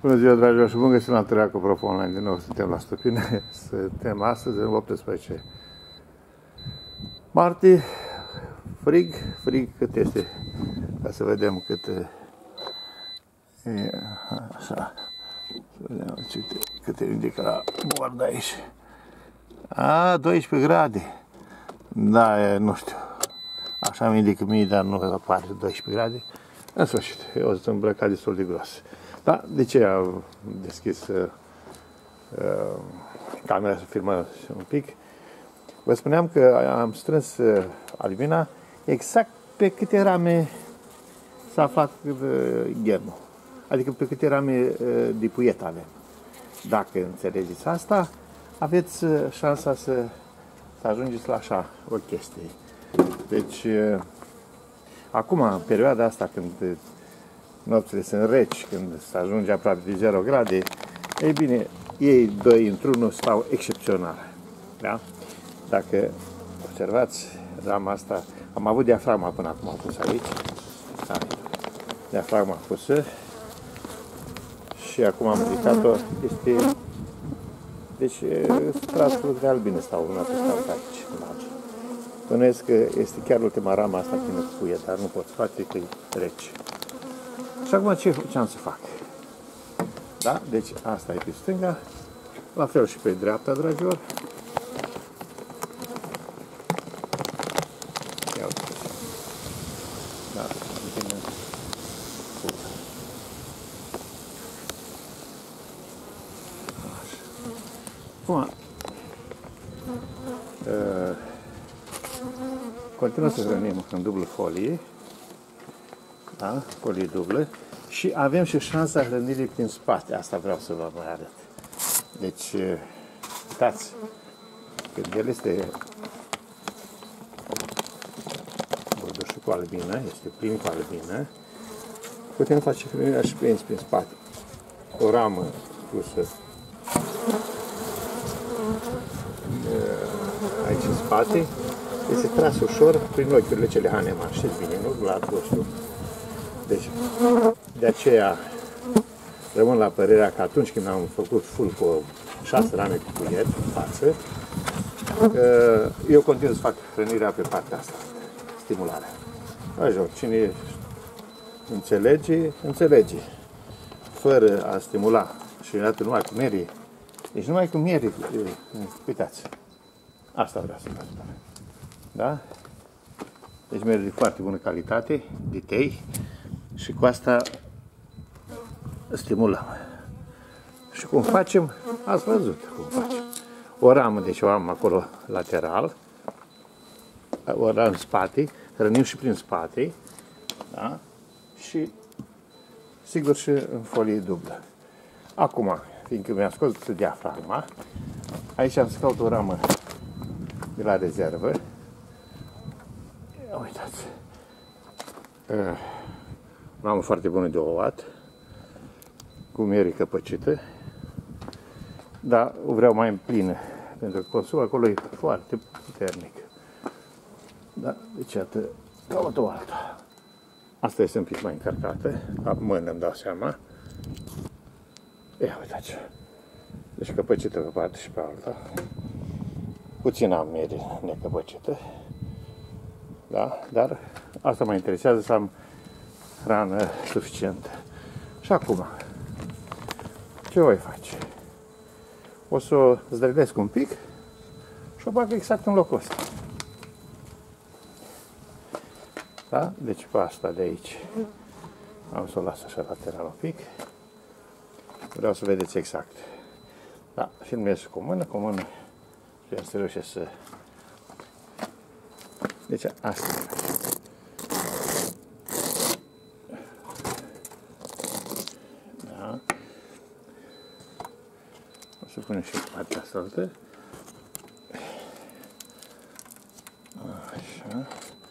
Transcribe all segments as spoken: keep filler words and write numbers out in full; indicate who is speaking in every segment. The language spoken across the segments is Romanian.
Speaker 1: Bună ziua, dragilor, și bun găsit la întâlnirea cu Prof Online. Din nou suntem la Stupine. Suntem astăzi în optsprezece martie. Frig, frig cât este, ca să vedem cât e, așa, să vedem cât e indică la bord aici. A, doisprezece grade. Da, e, nu știu, așa mi indică mie, dar nu apare doisprezece grade. În sfârșit, eu sunt îmbrăcat destul de gros. Da, de ce am deschis uh, uh, camera să filmăm un pic? Vă spuneam că am strâns uh, albina exact pe câte rame s-a aflat uh, ghermul. Adică pe câte rame uh, de puiet avem. Dacă înțelegeți asta, aveți uh, șansa să, să ajungeți la așa o chestie. Deci, uh, acum, în perioada asta, când nopțile sunt reci, când se ajunge aproape de zero grade, ei bine, ei doi într-unul stau excepțional. Da? Dacă observați rama asta, am avut diafragma până acum a pus aici. Da. Diafragma pusă și acum am ridicat-o. Este... Deci, stratul de albine stau una pe stau aici. Bănuiesc că este chiar ultima rama asta când îți puie, dar nu pot face că e rece. Și acum ce, ce am să fac? Da? Deci asta e pe stânga, la fel și pe dreapta, dragilor. Ia uite. Da, bine. Așa. Acum, uh, continuăm să hrănim în dublă folie. Da? Folie dublă. Și avem și șansa hrănirii prin spate. Asta vreau să vă mai arăt. Deci, uitați, când el este bordușul cu albină, este plin cu albină, putem face hrănirea și prin, prin spate. O ramă pusă aici în spate, este tras ușor prin ochiurile cele Hahnemann. Știți bine, nu? La vostru. Deci, de aceea rămân la părerea că atunci când am făcut full cu șase rame cu puiet în față, eu continui să fac hrănirea pe partea asta, stimularea. Așa, cine înțelege, înțelege. Fără a stimula și dată numai cu miere. Deci numai cu miere, uitați, asta vreau să vă spun. Da? Deci miere de foarte bună calitate, de tei. Și cu asta stimulăm. Și cum facem? Ați văzut cum facem. O ramă, deci o ramă acolo lateral, o ramă în spate, hrănim și prin spate, da? Și sigur și în folie dublă. Acum, fiindcă mi-am scos diafragma, aici am scos o ramă de la rezervă. Uitați. O ramă foarte bună de o watt, cu miere căpăcită, dar o vreau mai plină, pentru că consumul acolo e foarte puternic. Da? Deci, atât, caut o alta. Asta este un pic mai încărcată, la mână îmi dau seama. Ia uitați. Deci căpăcită pe parte și pe alta. Puțin am miere necăpăcită. Da? Dar asta mă interesează, să am hrană suficientă. Și acum, ce voi face? O să o zdrălesc un pic și o bag exact în locul ăsta. Da? Deci pe asta de aici am să o las așa lateral un pic. Vreau să vedeți exact. Da, filmez cu mână, cu mână și am să reușesc să... Deci asta. Să punem și partea asta altă. Așa.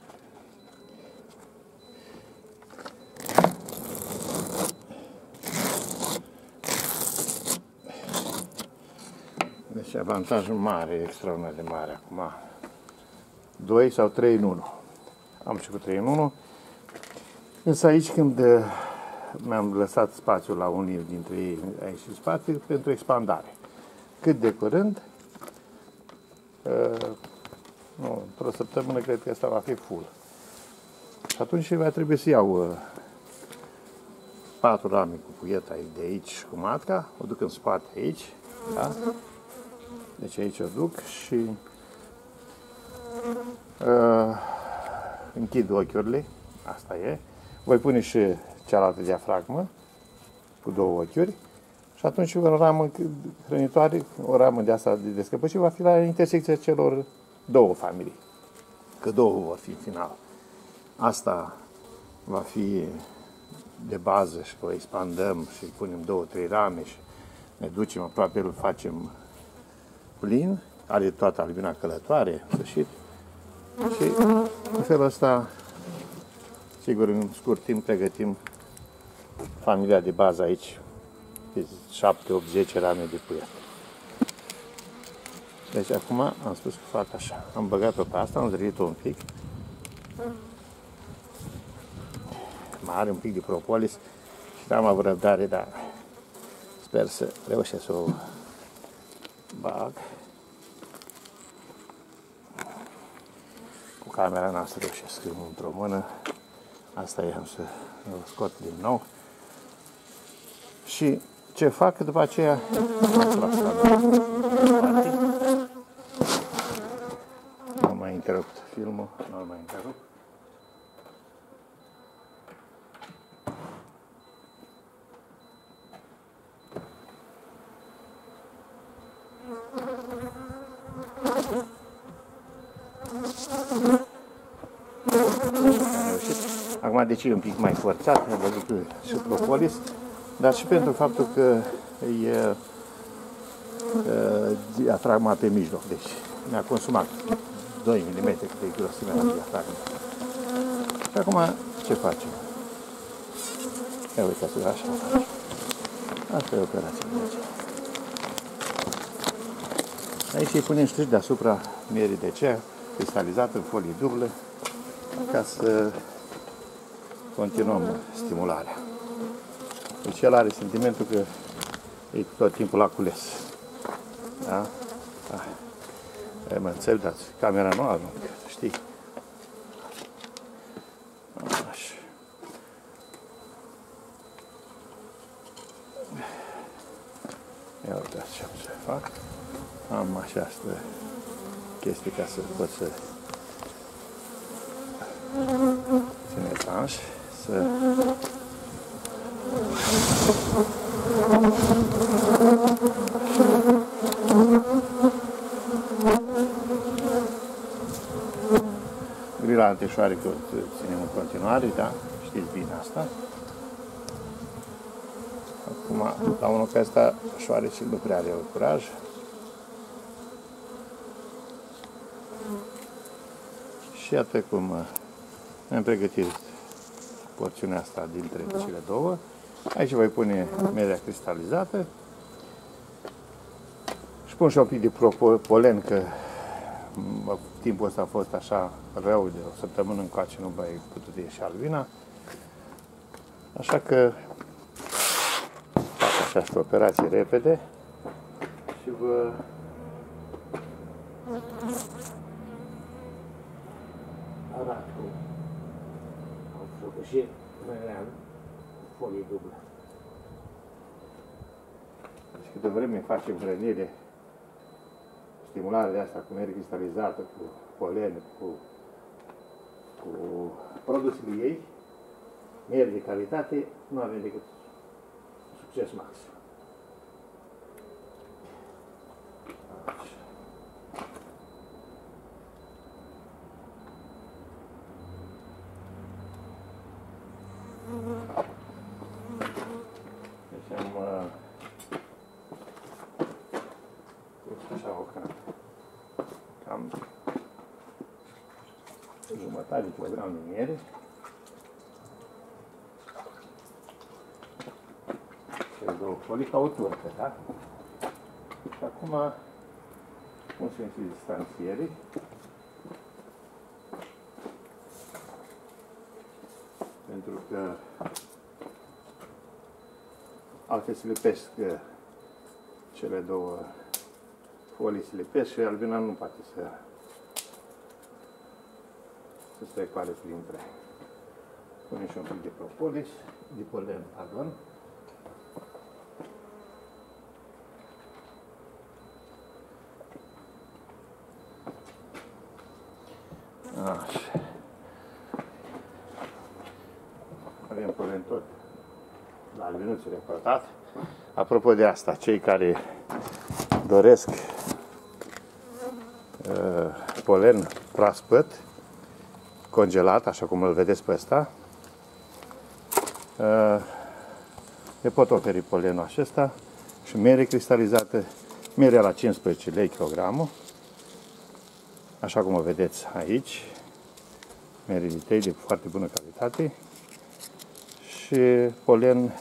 Speaker 1: Deci avantajul mare, extraordinar de mare acum. doi sau trei în unu. Am și cu trei în unu. Însă aici când mi-am lăsat spațiul la unii dintre ei aici în spate pentru expandare. Cât de curând, uh, nu, într-o săptămână cred că asta va fi full. Și atunci va trebui să iau uh, patru rame cu puieta de aici și cu matca, o duc în spate aici, da? Deci aici o duc și uh, închid ochiurile, asta e. Voi pune și cealaltă diafragmă cu două ochiuri și atunci o ramă hrănitoare, o ramă de asta de descăpășit va fi la intersecția celor două familii, că două vor fi în final. Asta va fi de bază și o expandăm și punem două, trei rame și ne ducem aproape, îl facem plin, are toată albina călătoare, în sfârșit. Și în felul ăsta, sigur, în scurt timp pregătim familia de bază aici, de șapte, opt, zece rame de puiat. Deci acum am spus că fac așa. Am băgat-o pe asta, am zărit-o un pic. Mai are un pic de propolis și n-am avut răbdare, dar sper să reușesc să o bag. Cu camera noastră reușesc într-o mână. Asta e, am să o scot din nou. Și ce fac după aceea? Nu mai întrerup filmul, nu mai întrerup. Acum, de ce e un pic mai forțat, am văzut că și propolis, dar și pentru faptul că e diafragma pe mijloc, deci mi-a consumat doi milimetri de grosimea la diafragma. Și acum, ce facem? Ia uitați-vă, așa facem. Asta e operația. Aici îi punem strici deasupra mierii de ceea, cristalizată în folie dublă, ca să continuăm stimularea. Deci el are sentimentul că e tot timpul la cules. Da? Da. E, mă înțeleg, dați, camera nu aruncă, știi? Așa. Ia uitați ce am să fac. Am această chestie ca să pot să țin etanș, să grila anteșoare că o ținem în continuare, da? Știți bine asta. Acum, la unul ca asta, șoarecii nu prea are curaj. Și iată cum am pregătit porțiunea asta dintre cele două. Aici voi pune mierea cristalizată și pun și un pic de propolen, că timpul ăsta a fost așa rău, de o săptămână încoace nu mai putut ieși albina. Așa că fac această operație repede și vă arat cum am făcut și mânerea folie dublă. Deci câte vreme facem hrănire, stimularea de asta cu miere cristalizată, cu polen, cu, cu produsele ei, miere de calitate, nu avem decât succes maxim. Deci am uh, pus așa o cam, cam jumătate de kilogram de miere. Cele două folii ca o turtă, da? Și acum pun și în distanțiere. Pentru că altfel se lipesc cele două folii, se lipesc și albina nu poate să să strecoare printre. Punem și un pic de propolis, de polen, pardon. Așa. Avem polen tot la albinuțul recoltat. Apropo de asta, cei care doresc uh, polen proaspăt, congelat, așa cum îl vedeți pe ăsta, uh, le pot oferi polenul acesta și mere cristalizată, mere la cincisprezece lei kilogramul, așa cum o vedeți aici, mere de tei de foarte bună calitate și polen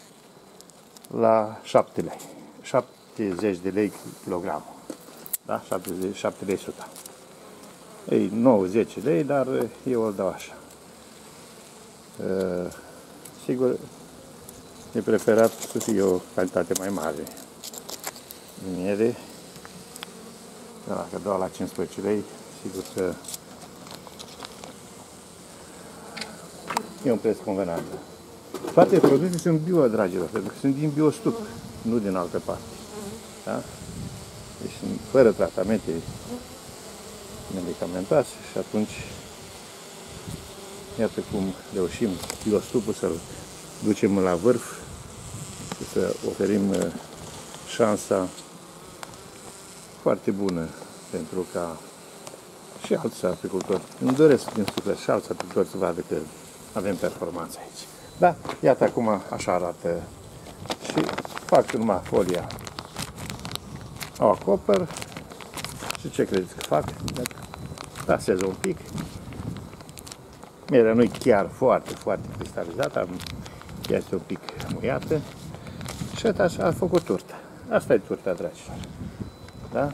Speaker 1: la șapte lei, șaptezeci de lei kilogramul, da? șaptezeci, șapte lei suta. Ei, nouă zece lei, dar eu îl dau așa. Uh, sigur, e preferat să fie o calitate mai mare de miere. Dacă dau la cincisprezece lei, sigur că e un preț convenabil. Toate produsele sunt bio, dragilor, pentru că sunt din biostup, nu din altă parte. Da? Deci sunt fără tratamente medicamentoase și atunci iată cum reușim biostupul să-l ducem la vârf și să oferim șansa foarte bună pentru ca și alți agricultori, îmi doresc din suflet și alți agricultori să vadă că avem performanță aici. Da, iată acum așa arată și fac numai folia, o acopăr și ce credeți că fac? Tasez un pic. Merea nu-i chiar foarte, foarte cristalizată, este un pic muiată și așa a făcut turta. Asta e turta, dragilor. Da?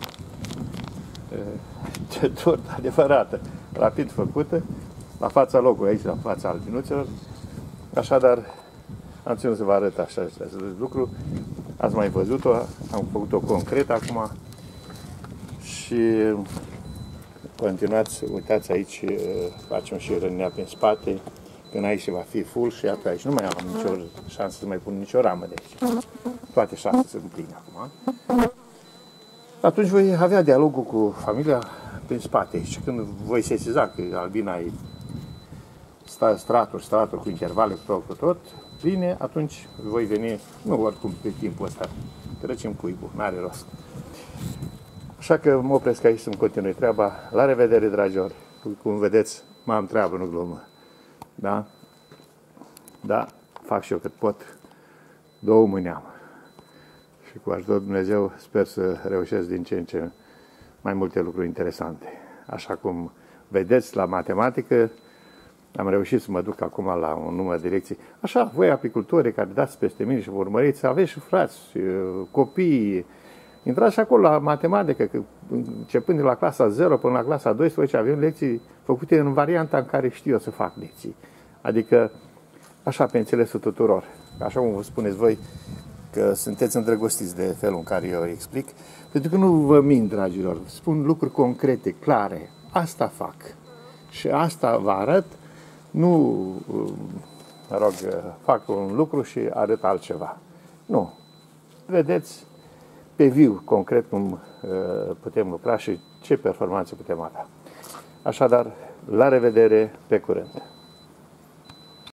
Speaker 1: Ce turtă adevărată, rapid făcută, la fața locului aici, la fața albinuțelor. Așadar, am ținut să vă arăt așa acest lucru. Ați mai văzut-o, am făcut-o concret acum și continuați, uitați aici, facem și rănea prin spate, când aici va fi full și iată aici nu mai am nicio șansă să mai pun nicio ramă de aici. Toate șase sunt pline acum. Atunci voi avea dialogul cu familia prin spate și când voi sesiza că albina e straturi, straturi cu intervale, cu tot, cu tot, bine, atunci voi veni, nu oricum pe timpul ăsta, trecem cuibul, n-are rost. Așa că mă opresc aici să-mi continui treaba. La revedere, dragilor! Cum vedeți, m-am treabă, nu glumă. Da? Da, fac și eu cât pot. Două mâini am. Și cu ajutorul Dumnezeu sper să reușesc din ce în ce mai multe lucruri interesante. Așa cum vedeți la matematică, am reușit să mă duc acum la un număr de lecții. Așa, voi apicultorii care dați peste mine și vă urmăriți, aveți și frați, copii, intrați și acolo la matematică, că începând de la clasa zero până la clasa doisprezece avem lecții făcute în varianta în care știu eu să fac lecții. Adică, așa pe înțelesul tuturor. Așa cum vă spuneți voi, că sunteți îndrăgostiți de felul în care eu explic, pentru că nu vă mint, dragilor, spun lucruri concrete, clare. Asta fac. Și asta vă arăt, nu, mă rog, fac un lucru și arăt altceva. Nu. Vedeți pe viu, concret, cum putem lucra și ce performanțe putem avea. Așadar, la revedere, pe curând!